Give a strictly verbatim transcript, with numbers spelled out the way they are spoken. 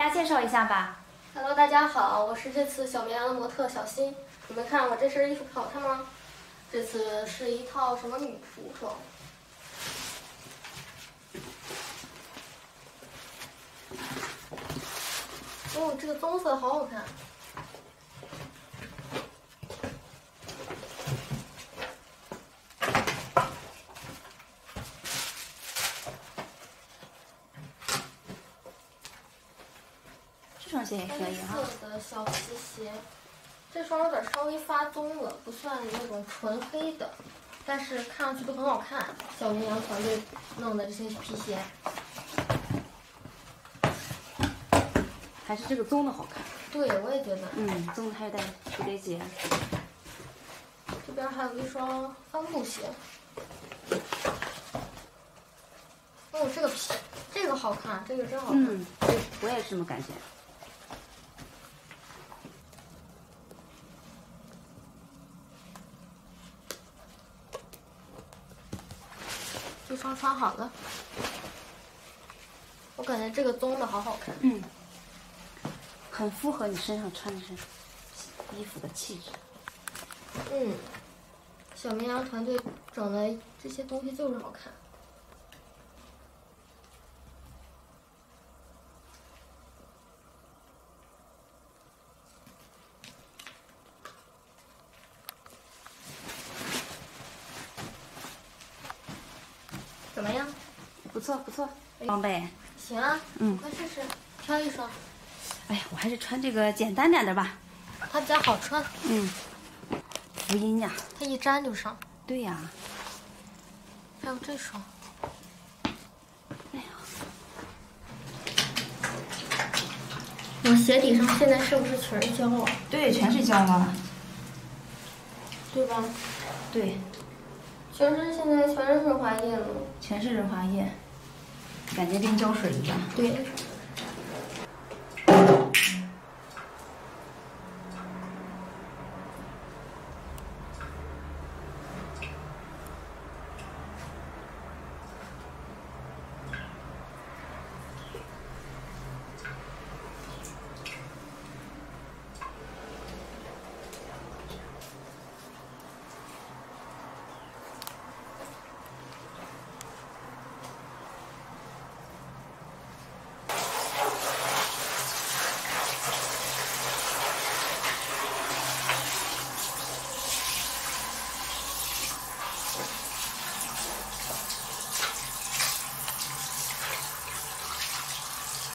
大家介绍一下吧。 Hello， 大家好，我是这次小绵羊的模特小新。你们看我这身衣服好看吗？这次是一套什么女仆装？哦，这个棕色好好看。 这双鞋也可以哈。 黑色的小皮鞋，这双有点稍微发棕了，不算那种纯黑的，但是看上去都很好看。小绵羊团队弄的这些皮鞋， 还是这个棕的好看。 对，我也觉得。 嗯，棕的还有带蝴蝶结。 这边还有一双帆布鞋。哦，这个皮，这个好看，这个真好看。 嗯，对，我也是这么感觉。 这双穿好了，我感觉这个棕的好好看。 嗯，很符合你身上穿的身衣服的气质。 嗯，小绵羊团队整的这些东西就是好看。怎么样？ 不错不错，装备。 行啊， 嗯， 快试试，挑一双。 哎呀，我还是穿这个简单点的吧。 它比较好穿。 嗯，福音呀。 它一粘就上。 对呀。 还有这双。 哎呀， 我鞋底上现在是不是全是胶啊？ 对，全是胶啊。 对吧？ 对。 全身现在全是润滑液了。 全是润滑液，感觉跟胶水一样。 对。